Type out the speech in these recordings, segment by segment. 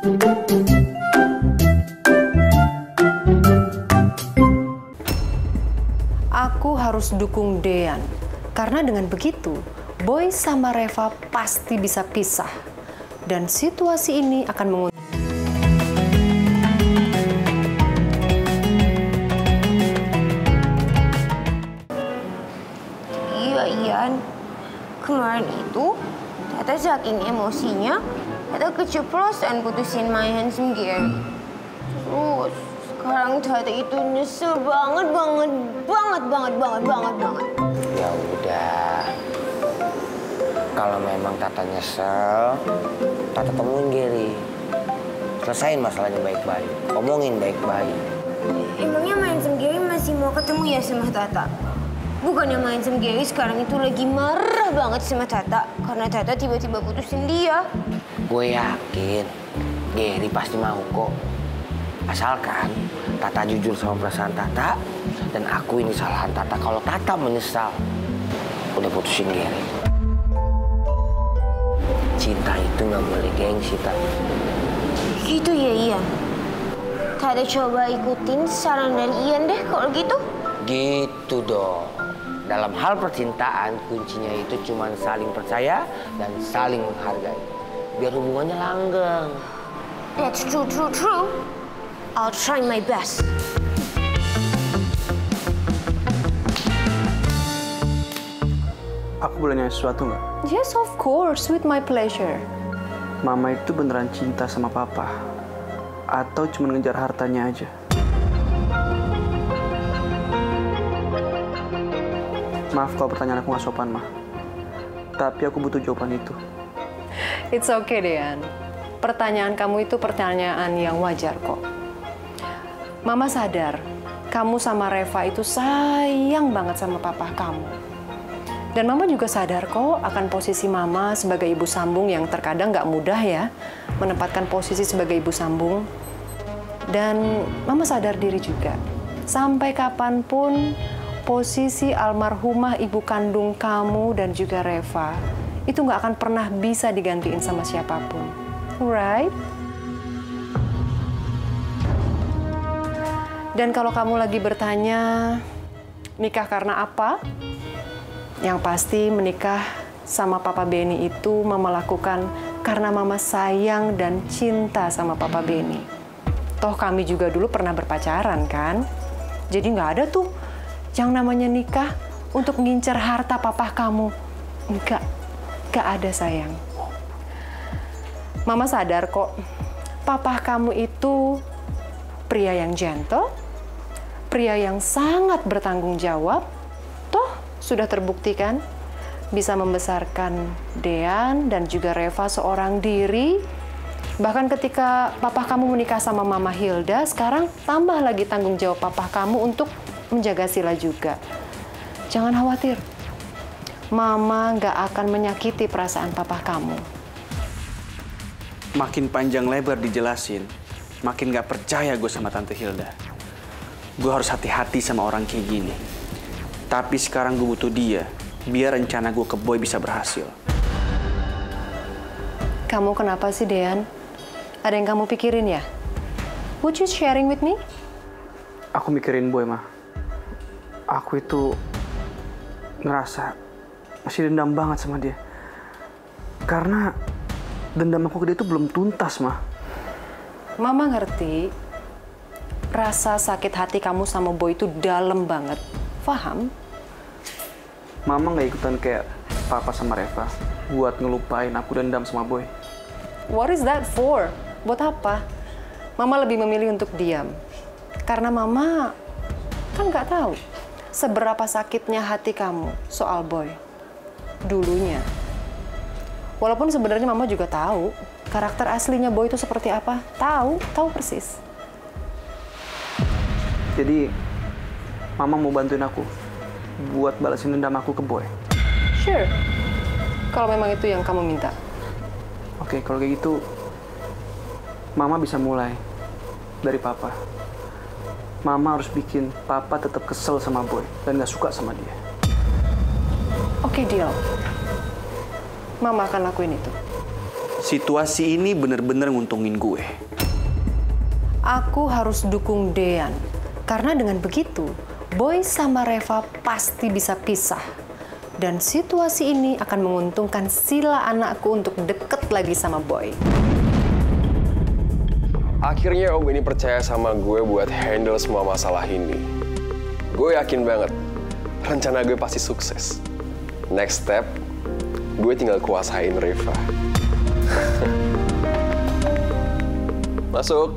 Aku harus dukung Dean, karena dengan begitu, Boy sama Reva pasti bisa pisah. Dan situasi ini akan menguntungkan. Iya, Ian. Kemarin itu, Tata saking emosinya, Tata keceplosan putusin my handsome Gary. Terus, sekarang Tata itu nyesel banget. Ya udah. Kalau memang Tata nyesel, Tata temuin Gary. Selesain masalahnya baik-baik. Omongin baik-baik. Emangnya my handsome Gary masih mau ketemu ya sama Tata? Bukannya my handsome Gary sekarang itu lagi marah banget sama Tata karena Tata tiba-tiba putusin dia. Gue yakin Gary pasti mau kok. Asalkan Tata jujur sama perasaan Tata dan akuin kesalahan Tata kalau Tata menyesal udah putusin Gary. Cinta itu nggak boleh gengsi, Tak. Gitu ya, Ian? Tata coba ikutin saran dari Ian deh kalau gitu. Gitu dong. Dalam hal percintaan, kuncinya itu cuma saling percaya dan saling menghargai. Biar hubungannya langgeng. That's true. I'll try my best. Aku boleh nanya sesuatu nggak? Yes, of course, with my pleasure. Mama itu beneran cinta sama papa? Atau cuma ngejar hartanya aja? Maaf kalau pertanyaan aku nggak sopan, Ma. Tapi aku butuh jawaban itu. It's okay, Dean. Pertanyaan kamu itu pertanyaan yang wajar kok. Mama sadar, kamu sama Reva itu sayang banget sama papa kamu. Dan Mama juga sadar kok akan posisi Mama sebagai ibu sambung yang terkadang nggak mudah ya, menempatkan posisi sebagai ibu sambung. Dan Mama sadar diri juga, sampai kapanpun posisi almarhumah ibu kandung kamu dan juga Reva itu nggak akan pernah bisa digantiin sama siapapun. Right? Dan kalau kamu lagi bertanya, nikah karena apa? Yang pasti menikah sama Papa Benny itu Mama lakukan karena Mama sayang dan cinta sama Papa Benny. Toh kami juga dulu pernah berpacaran kan? Jadi nggak ada tuh yang namanya nikah untuk ngincer harta papa kamu. Nggak ada sayang. Mama sadar kok, papa kamu itu pria yang gentle, pria yang sangat bertanggung jawab. Toh sudah terbukti kan bisa membesarkan Dean dan juga Reva seorang diri. Bahkan ketika papa kamu menikah sama Mama Hilda, sekarang tambah lagi tanggung jawab papa kamu untuk menjaga Sila juga. Jangan khawatir, Mama nggak akan menyakiti perasaan papa kamu. Makin panjang lebar dijelasin, makin gak percaya gue sama Tante Hilda. Gue harus hati-hati sama orang kayak gini. Tapi sekarang gue butuh dia, biar rencana gue ke Boy bisa berhasil. Kamu kenapa sih, Dean? Ada yang kamu pikirin ya? Would you sharing with me? Aku mikirin Boy, Ma. Aku itu ngerasa masih dendam banget sama dia. Karena dendam aku ke dia itu belum tuntas, Ma. Mama ngerti, rasa sakit hati kamu sama Boy itu dalam banget. Paham? Mama nggak ikutan kayak Papa sama Reva buat ngelupain aku dendam sama Boy. What is that for? Buat apa? Mama lebih memilih untuk diam. Karena Mama kan nggak tahu seberapa sakitnya hati kamu soal Boy. Dulunya. Walaupun sebenarnya Mama juga tahu karakter aslinya Boy itu seperti apa. Tahu persis. Jadi, Mama mau bantuin aku buat balasin dendam aku ke Boy. Sure. Kalau memang itu yang kamu minta. Oke, kalau kayak gitu, Mama bisa mulai dari Papa. Mama harus bikin Papa tetap kesel sama Boy dan gak suka sama dia. Oke, deal. Mama akan lakuin itu. Situasi ini bener-bener nguntungin gue. Aku harus dukung Dean. Karena dengan begitu, Boy sama Reva pasti bisa pisah. Dan situasi ini akan menguntungkan Sila anakku untuk deket lagi sama Boy. Akhirnya Om ini percaya sama gue buat handle semua masalah ini. Gue yakin banget, rencana gue pasti sukses. Next step, gue tinggal kuasain Reva. Masuk.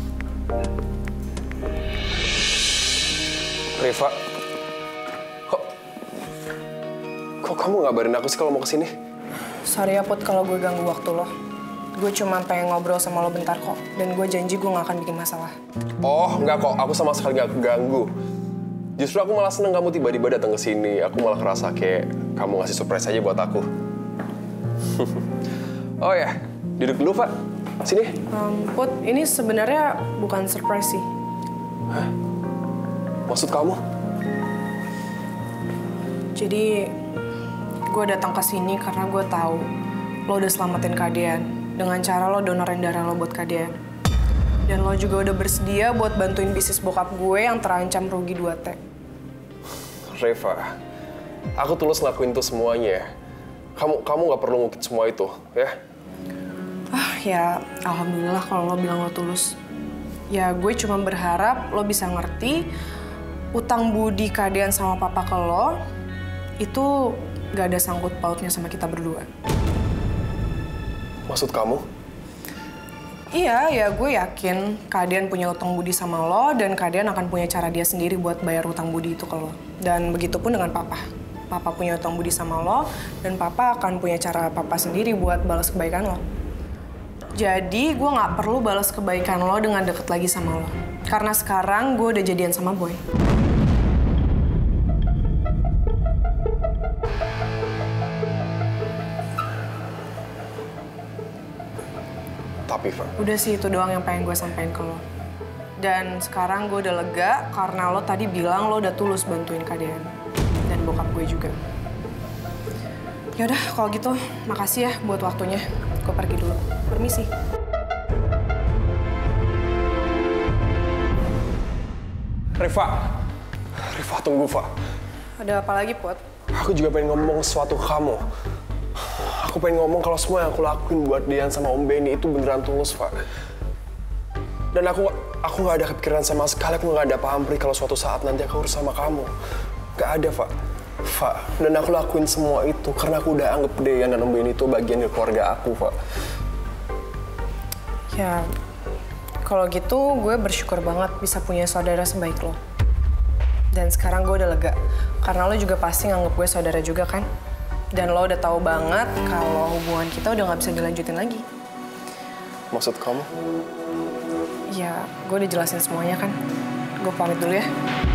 Reva, kok kamu ngabarin aku sih kalau mau kesini? Sorry ya Put kalau gue ganggu waktu lo. Gue cuma pengen ngobrol sama lo bentar kok. Dan gue janji gue gak akan bikin masalah. Oh, enggak kok. Aku sama sekali gak ganggu. Justru aku malah seneng kamu tiba-tiba datang ke sini. Aku malah ngerasa kayak kamu ngasih surprise aja buat aku. Oh ya, duduk dulu, Pak. Sini. Put, ini sebenarnya bukan surprise sih. Hah? Maksud kamu? Jadi, gue datang ke sini karena gue tahu lo udah selamatin Kak Dean dengan cara lo donorin darah lo buat Kak Dean. Dan lo juga udah bersedia buat bantuin bisnis bokap gue yang terancam rugi 2T. Reva, aku tulus ngelakuin itu semuanya. Kamu nggak perlu ngukit semua itu, ya? Ya, alhamdulillah kalau lo bilang lo tulus. Ya, gue cuma berharap lo bisa ngerti utang budi Kak Dean sama papa ke lo itu gak ada sangkut pautnya sama kita berdua. Maksud kamu? Iya, ya gue yakin Kak Dean punya utang budi sama lo dan Kak Dean akan punya cara dia sendiri buat bayar utang budi itu ke lo. Dan begitupun dengan papa. Papa punya utang budi sama lo dan papa akan punya cara papa sendiri buat balas kebaikan lo. Jadi gue gak perlu balas kebaikan lo dengan deket lagi sama lo. Karena sekarang gue udah jadian sama Boy. Tapi, Fa. Udah sih itu doang yang pengen gue sampein ke lo. Dan sekarang gue udah lega karena lo tadi bilang lo udah tulus bantuin Kak Dean. Dan bokap gue juga. Yaudah, kalau gitu makasih ya buat waktunya. Gue pergi dulu. Permisi. Reva, tunggu, Fa. Ada apa lagi, Put? Aku juga pengen ngomong sesuatu ke kamu. Aku pengen ngomong kalau semua yang aku lakuin buat Dian sama Om Benny itu beneran tulus, Pak. Dan aku nggak ada kepikiran sama sekali, aku nggak ada pamrih kalau suatu saat nanti aku harus sama kamu. Nggak ada, Pak. Pak, dan aku lakuin semua itu karena aku udah anggap Dian dan Om Benny itu bagian dari keluarga aku, Pak. Ya, kalau gitu gue bersyukur banget bisa punya saudara sebaik lo. Dan sekarang gue udah lega, karena lo juga pasti nganggap gue saudara juga kan? Dan lo udah tahu banget kalau hubungan kita udah nggak bisa dilanjutin lagi. Maksud kamu? Ya, gue udah jelasin semuanya kan. Gue pamit dulu ya.